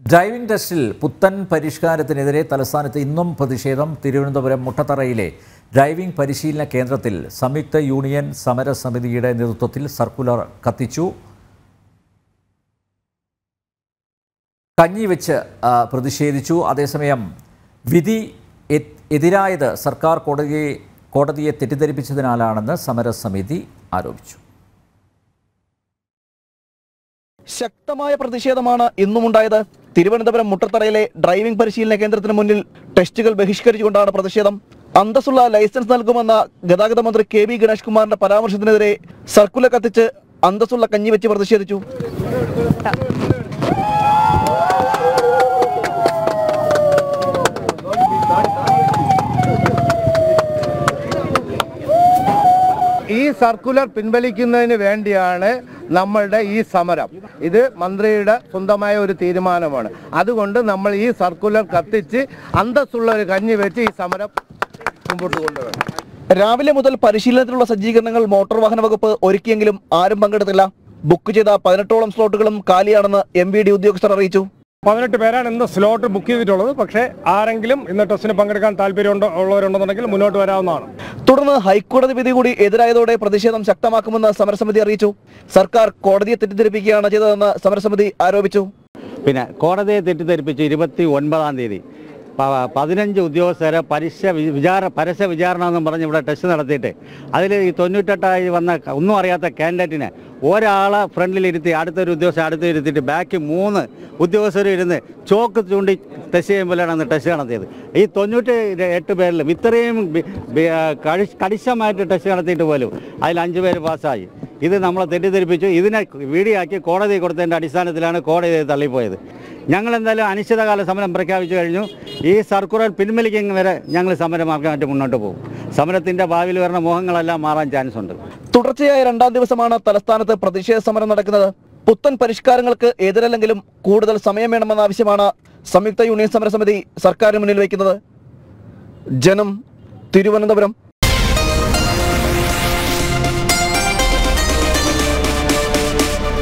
Driving ടെസ്റ്റിൽ പുത്തൻ പരിഷ്കാരത്തിനെതിരെ തലസ്ഥാനത്ത് ഇന്നും പ്രതിഷേധം. തിരുവനന്തപുരം മുട്ടത്തറയിലെ ഡ്രൈവിംഗ് പരിശീലന കേന്ദ്രത്തിൽ സംയുക്ത യൂണിയൻ സമരസമിതിയുടെ നേതൃത്വത്തിൽ സർക്കുലർ കത്തിച്ചു. കഞ്ഞിവെച്ച് പ്രതിഷേധിച്ചു. അതേസമയം വിധി എതിരായത് സർക്കാർ കോടതിയെ തെറ്റിദ്ധരിപ്പിച്ചതിനാലാണെന്ന് സമരസമിതി ആരോപിച്ചു. ശക്തമായ പ്രതിഷേധമാണ് ഇന്നുമുണ്ടായത്. തിരുവനന്തപുരം മുട്ടത്തറയിലെ ഡ്രൈവിംഗ് പരിശീലന കേന്ദ്രത്തിന് മുന്നിൽ ടെസ്റ്റുകൾ ബഹിഷ്കരിച്ചുകൊണ്ടാണ് പ്രതിഷേധം. അന്തസ്സുള്ള ലൈസൻസ് നൽകുമെന്ന ഗതാഗത മന്ത്രി കെ.വി. ഗണേഷ് കുമാറിന്റെ പരാമർശത്തിനെതിരെ സർക്കുലർ കത്തിച്ച് അന്തസ്സുള്ള കഞ്ഞി വെച്ച് പ്രതിഷേധിച്ചു. ഈ സർക്കുലർ പിൻവലിക്കുന്നതിന് വേണ്ടിയാണ് നമ്മളുടെ ഈ സമരം. ഇത് മന്ത്രിയുടെ സ്വന്തമായ ഒരു തീരുമാനമാണ്. അതുകൊണ്ട് നമ്മൾ ഈ സർക്കുലർ കത്തിച്ച് അന്തസ്സുള്ള ഒരു കഞ്ഞി വെച്ച് ഈ സമരം മുമ്പോട്ട് കൊണ്ടുവരണം. രാവിലെ മുതൽ പരിശീലനത്തിനുള്ള സജ്ജീകരണങ്ങൾ മോട്ടോർ വാഹന വകുപ്പ് ഒരുക്കിയെങ്കിലും ആരും പങ്കെടുത്തില്ല. ബുക്ക് ചെയ്ത 18ഓളം സ്ലോട്ടുകളും കാലിയാണെന്ന് MVD ഉദ്യോഗസ്ഥർ അറിയിച്ചു. 18 പേരാണ് ഇന്ന് സ്ലോട്ട് ബുക്ക് ചെയ്തിട്ടുള്ളത്. പക്ഷേ ആരെങ്കിലും ഇന്ന് ടെസ്റ്റിന് പങ്കെടുക്കാൻ താല്പര്യമുള്ളവരുണ്ടെന്നുണ്ടെങ്കിൽ മുന്നോട്ട് വരാവുന്നതാണ്. തുടർന്ന് ഹൈക്കോടതി വിധി കൂടി എതിരായതോടെ പ്രതിഷേധം ശക്തമാക്കുമെന്ന് സമരസമിതി അറിയിച്ചു. സർക്കാർ കോടതിയെ തെറ്റിദ്ധരിപ്പിക്കുകയാണ് ചെയ്തതെന്ന് സമരസമിതി ആരോപിച്ചു. പിന്നെ കോടതിയെ തെറ്റിദ്ധരിപ്പിച്ച് 29-ാം തീയതി 15 ഉദ്യോഗസ്ഥരെ പരസ്യ വിചാരണ എന്നും പറഞ്ഞ് ഇവിടെ ടെസ്റ്റ് നടത്തിയിട്ട് അതിൽ ഈ 98ആയി വന്ന ഒന്നും അറിയാത്ത കാൻഡിഡേറ്റിനെ ഒരാളെ ഫ്രണ്ടിലിരുത്തി അടുത്തൊരു ഉദ്യോഗസ്ഥർ അടുത്തിരുത്തിയിട്ട് ബാക്കി 3 ഉദ്യോഗസ്ഥരും ഇരുന്ന് ചോക്ക് ചൂണ്ടി ടെസ്റ്റ് ചെയ്യുമ്പോഴാണ് അന്ന് ടെസ്റ്റ് നടത്തിയത്. ഈ 98 പേരിലും ഇത്രയും കണിശമായിട്ട് ടെസ്റ്റ് നടത്തിയിട്ട് പോലും അതിൽ 5 പേര് പാസ്സായി. ഇത് നമ്മളെ തെറ്റിദ്ധരിപ്പിച്ചു. ഇതിനെ വീഡിയോ ആക്കി കോടതി കൊടുത്തതിൻ്റെ അടിസ്ഥാനത്തിലാണ് കോടതി തള്ളിപ്പോയത്. ഞങ്ങൾ എന്തായാലും അനിശ്ചിതകാല സമരം പ്രഖ്യാപിച്ചു കഴിഞ്ഞു. ഈ സർക്കുലർ പിൻവലിക്കുന്ന വരെ ഞങ്ങൾ സമരമാർഗമായിട്ട് മുന്നോട്ട് പോകും. സമരത്തിൻ്റെ ഭാവിയിൽ വരുന്ന മോഹങ്ങളെല്ലാം മാറാൻ ചാൻസ് ഉണ്ട്. തുടർച്ചയായ 2ാം ദിവസമാണ് തലസ്ഥാനത്ത് പ്രതിഷേധ സമരം നടക്കുന്നത്. പുത്തൻ പരിഷ്കാരങ്ങൾക്ക് എതിരല്ലെങ്കിലും കൂടുതൽ സമയം വേണമെന്ന ആവശ്യമാണ് സംയുക്ത യൂണിയൻ സമരസമിതി സർക്കാരിന് മുന്നിൽ വയ്ക്കുന്നത്. ജനം, തിരുവനന്തപുരം.